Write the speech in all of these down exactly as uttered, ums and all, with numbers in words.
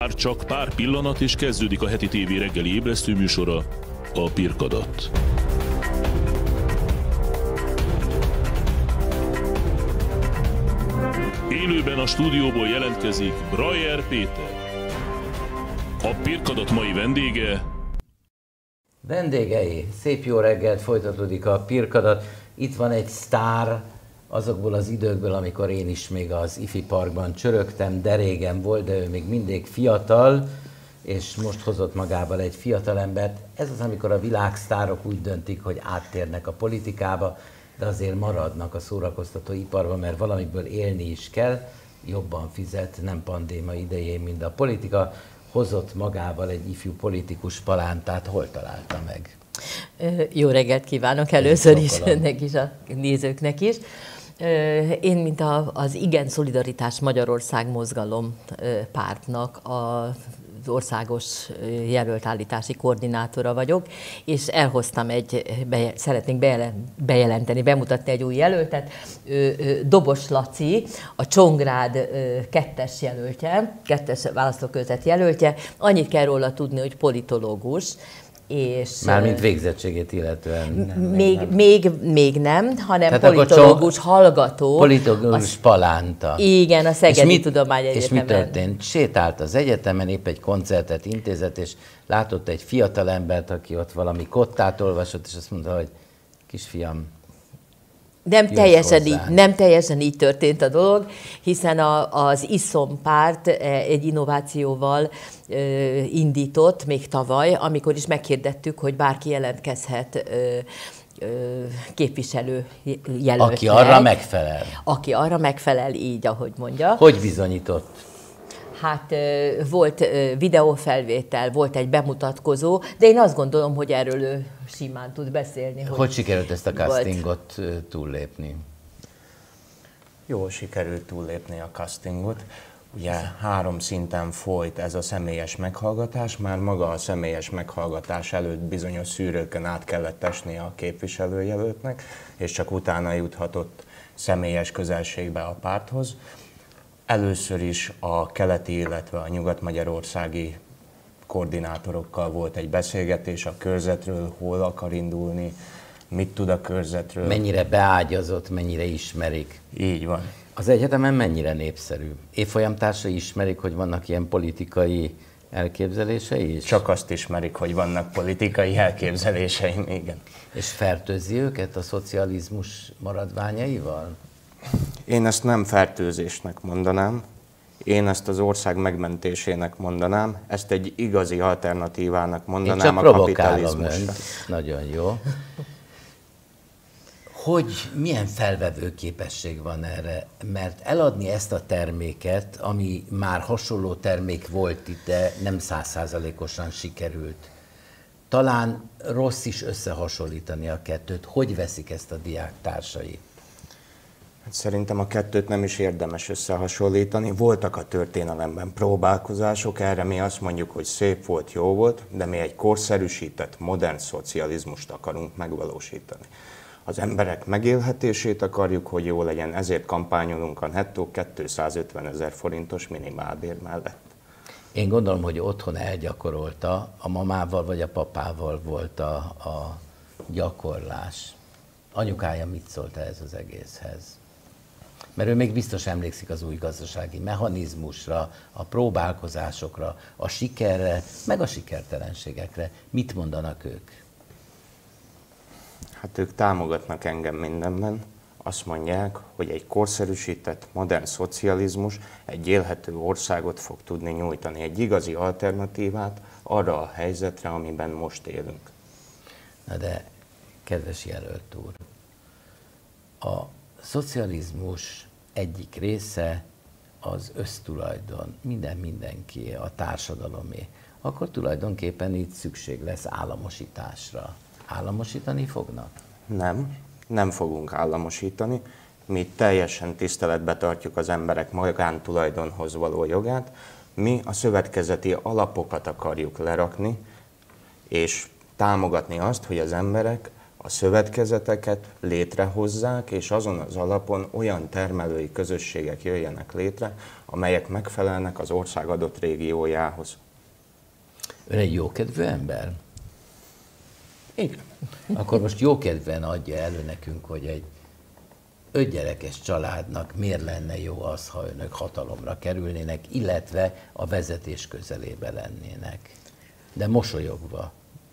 Már csak pár pillanat, és kezdődik a heti tévé reggeli ébresztő műsora, a Pirkadat. Élőben a stúdióból jelentkezik Brajer Péter. A Pirkadat mai vendége... Vendégei, szép jó reggelt, folytatódik a Pirkadat. Itt van egy sztár azokból az időkből, amikor én is még az ifi parkban csörögtem, de régen volt, de ő még mindig fiatal, és most hozott magával egy fiatalembert. Ez az, amikor a világsztárok úgy döntik, hogy áttérnek a politikába, de azért maradnak a szórakoztató iparban, mert valamiből élni is kell, jobban fizet, nem pandémia idején, mint a politika. Hozott magával egy ifjú politikus palántát, hol találta meg? Jó reggelt kívánok először is önnek is, a nézőknek is. Én, mint az Igen Szolidaritás Magyarország mozgalom pártnak a az országos jelöltállítási koordinátora vagyok, és elhoztam egy, be, szeretnénk bejelenteni, bemutatni egy új jelöltet. Dobos Laci, a Csongrád kettes jelöltje, kettes választókörzet jelöltje. Annyit kell róla tudni, hogy politológus. És mármint végzettségét illetően. Nem, még, nem. Még, még nem, hanem tehát politológus csong... hallgató. Politológus az... palánta. Igen, a Szegedi Tudományegyetemen. És mi történt? Sétált az egyetemen, épp egy koncertet intézett, és látott egy fiatal embert, aki ott valami kottát olvasott, és azt mondta, hogy kisfiam, Nem teljesen, így, nem teljesen így történt a dolog, hiszen a, az iszom párt egy innovációval ö, indított még tavaly, amikor is meghirdettük, hogy bárki jelentkezhet ö, ö, képviselő jelöltnek. Aki arra megfelel. Aki arra megfelel, így, ahogy mondja. Hogy bizonyított? Hát volt videófelvétel, volt egy bemutatkozó, de én azt gondolom, hogy erről ő simán tud beszélni. Hogy, hogy sikerült ezt a castingot volt. túllépni? Jól sikerült túllépni a castingot. Ugye három szinten folyt ez a személyes meghallgatás, már maga a személyes meghallgatás előtt bizonyos szűrőkön át kellett esni a képviselőjelöltnek, és csak utána juthatott személyes közelségbe a párthoz. Először is a keleti, illetve a nyugat-magyarországi koordinátorokkal volt egy beszélgetés a körzetről, hol akar indulni, mit tud a körzetről. Mennyire beágyazott, mennyire ismerik. Így van. Az egyetemen mennyire népszerű? Évfolyamtársai ismerik, hogy vannak ilyen politikai elképzelései is? Csak azt ismerik, hogy vannak politikai elképzeléseim, igen. És fertőzi őket a szocializmus maradványaival? Én ezt nem fertőzésnek mondanám, én ezt az ország megmentésének mondanám, ezt egy igazi alternatívának mondanám a kapitalizmusra. Nagyon jó. Hogy milyen felvevő képesség van erre? Mert eladni ezt a terméket, ami már hasonló termék volt itt, de nem százszázalékosan sikerült. Talán rossz is összehasonlítani a kettőt. Hogy veszik ezt a diáktársai? Szerintem a kettőt nem is érdemes összehasonlítani. Voltak a történelemben próbálkozások, erre mi azt mondjuk, hogy szép volt, jó volt, de mi egy korszerűsített, modern szocializmust akarunk megvalósítani. Az emberek megélhetését akarjuk, hogy jó legyen, ezért kampányolunk a nettó kétszázötvenezer forintos minimálbér mellett. Én gondolom, hogy otthon elgyakorolta, a mamával vagy a papával volt a, a gyakorlás. Anyukája mit szólt ez az egészhez? Mert ő még biztos emlékszik az új gazdasági mechanizmusra, a próbálkozásokra, a sikerre, meg a sikertelenségekre. Mit mondanak ők? Hát ők támogatnak engem mindenben. Azt mondják, hogy egy korszerűsített, modern szocializmus egy élhető országot fog tudni nyújtani, egy igazi alternatívát arra a helyzetre, amiben most élünk. Na de, kedves jelölt úr, a szocializmus egyik része az össztulajdon, minden mindenki, a társadalomé, akkor tulajdonképpen itt szükség lesz államosításra. Államosítani fognak? Nem, nem fogunk államosítani. Mi teljesen tiszteletbe tartjuk az emberek magántulajdonhoz való jogát. Mi a szövetkezeti alapokat akarjuk lerakni, és támogatni azt, hogy az emberek a a szövetkezeteket létrehozzák, és azon az alapon olyan termelői közösségek jöjjenek létre, amelyek megfelelnek az ország adott régiójához. Ön egy jókedvű ember? Igen. Akkor most jókedven adja elő nekünk, hogy egy ötgyerekes családnak miért lenne jó az, ha önök hatalomra kerülnének, illetve a vezetés közelébe lennének. De mosolyogva.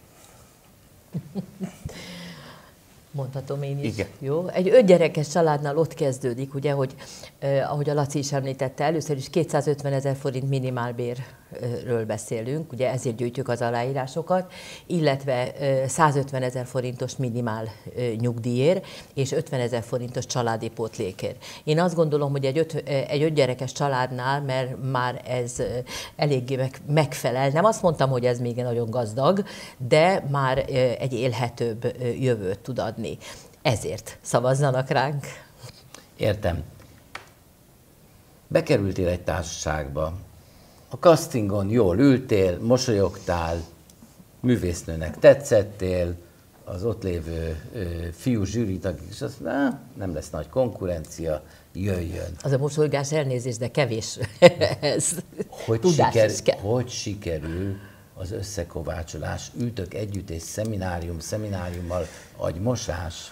Mondhatom én is. Igen. Jó? Egy ötgyerekes családnál ott kezdődik, ugye, hogy eh, ahogy a Laci is említette, először is kétszázötven ezer forint minimálbérről beszélünk, ugye ezért gyűjtjük az aláírásokat, illetve eh, százötven ezer forintos minimál eh, nyugdíjért, és ötven ezer forintos családi pótlékért. Én azt gondolom, hogy egy, öt, egy ötgyerekes családnál, mert már ez eh, eléggé meg, megfelel, nem azt mondtam, hogy ez még nagyon gazdag, de már eh, egy élhetőbb eh, jövőt tud adni. Ezért szavazzanak ránk. Értem. Bekerültél egy társaságba. A castingon jól ültél, mosolyogtál, művésznőnek tetszettél, az ott lévő ö, fiú zsűritag is azt mondja, nem lesz nagy konkurencia, jöjjön. Az a mosolygás, elnézést, de kevés ez. Hogy, Tudás siker, is kell. hogy sikerül az összekovácsolás? Ültök együtt egy szeminárium, szemináriummal, agymosás?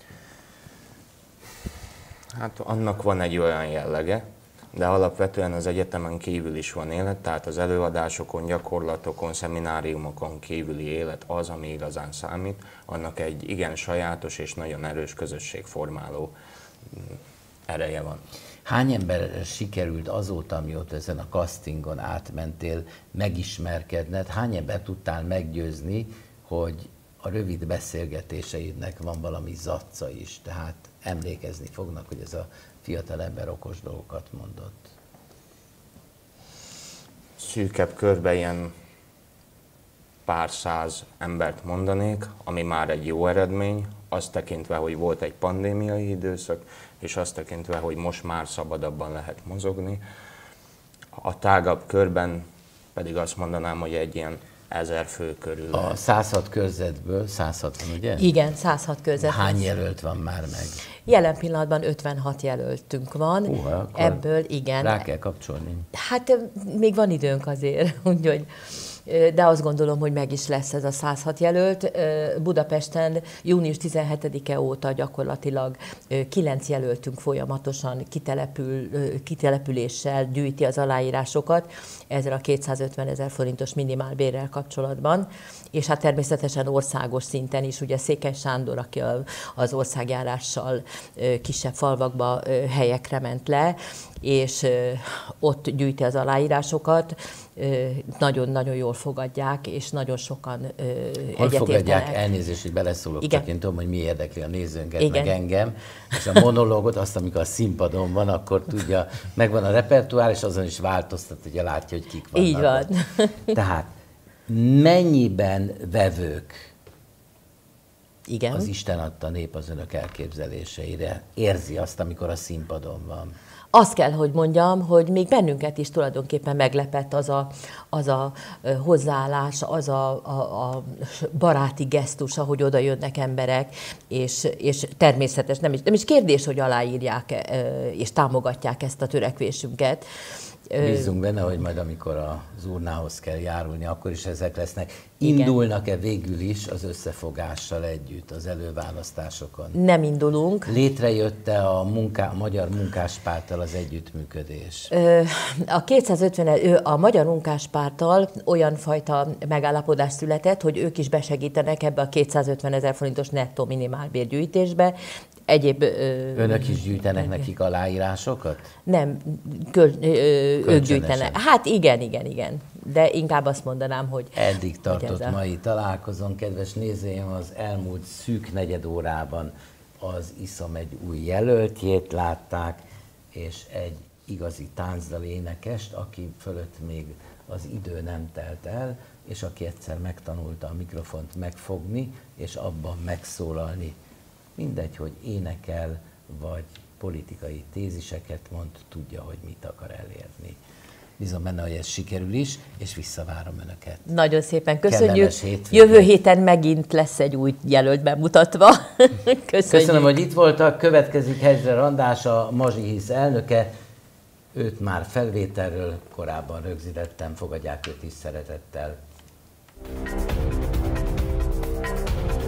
Hát annak van egy olyan jellege, de alapvetően az egyetemen kívül is van élet, tehát az előadásokon, gyakorlatokon, szemináriumokon kívüli élet az, ami igazán számít, annak egy igen sajátos és nagyon erős közösségformáló ereje van. Hány ember sikerült azóta, amióta ezen a castingon átmentél, megismerkedned? Hány ember tudtál meggyőzni, hogy a rövid beszélgetéseidnek van valami zacca is, tehát emlékezni fognak, hogy ez a fiatal ember okos dolgokat mondott? Szűkebb körben ilyen pár száz embert mondanék, ami már egy jó eredmény, azt tekintve, hogy volt egy pandémiai időszak, és azt tekintve, hogy most már szabadabban lehet mozogni. A tágabb körben pedig azt mondanám, hogy egy ilyen ezer fő körül. A száz hat körzetből, száz hatvan, ugye? Igen, száz hat körzet. Hány jelölt van már meg? Jelen pillanatban ötvenhat jelöltünk van. Húha, akkor ebből igen. Rá kell kapcsolni. Hát még van időnk azért, úgyhogy, de azt gondolom, hogy meg is lesz ez a száz hat jelölt. Budapesten június tizenhetedike óta gyakorlatilag kilenc jelöltünk folyamatosan kitelepül, kitelepüléssel gyűjti az aláírásokat ezzel a kétszázötven ezer forintos minimálbérrel kapcsolatban, és hát természetesen országos szinten is, ugye Székely Sándor, aki az országjárással kisebb falvakba helyekre ment le, és ott gyűjti az aláírásokat, nagyon-nagyon jól fogadják, és nagyon sokan egyetértenek. Hol fogadják? Elnézést, hogy beleszólok, Igen. csak én tudom, hogy mi érdekli a nézőnket, Igen. meg engem, és a monológot, azt, amikor a színpadon van, akkor tudja, megvan a repertoár, és azon is változtat, hogy látja, hogy kik vannak. Így van. Tehát mennyiben vevők Igen. az Isten adta nép az önök elképzeléseire? Érzi azt, amikor a színpadon van? Azt kell, hogy mondjam, hogy még bennünket is tulajdonképpen meglepett az a, az a hozzáállás, az a, a, a baráti gesztus, ahogy oda jönnek emberek, és, és természetes, nem is, nem is kérdés, hogy aláírják és támogatják ezt a törekvésünket. Bízzunk benne, hogy majd amikor az urnához kell járulni, akkor is ezek lesznek. Igen. Indulnak-e végül is az összefogással együtt az előválasztásokon? Nem indulunk. Létrejött-e a, munká, a Magyar Munkáspárttal az együttműködés? A kétszázötven, a Magyar Munkáspárttal olyan fajta megállapodás született, hogy ők is besegítenek ebbe a kétszázötven ezer forintos nettó minimálbérgyűjtésbe. Egyéb, Önök is gyűjtenek nekik aláírásokat? Nem, köl, ö, ők gyűjtenek. Hát igen, igen, igen. De inkább azt mondanám, hogy... Eddig tartott a... mai találkozón, kedves nézőim, az elmúlt szűk negyed órában az iszom egy új jelöltjét látták, és egy igazi táncdal énekest, aki fölött még az idő nem telt el, és aki egyszer megtanulta a mikrofont megfogni, és abban megszólalni. Mindegy, hogy énekel, vagy politikai téziseket mond, tudja, hogy mit akar elérni. bízom benne, hogy ez sikerül is, és visszavárom Önöket. Nagyon szépen köszönjük. Kellemes hétvégét. Jövő héten megint lesz egy új jelölt bemutatva. Köszönjük. Köszönöm, hogy itt voltak. Következik Hegyzer András, a Mazsihisz elnöke. Őt már felvételről korábban rögzítettem, fogadják őt is szeretettel.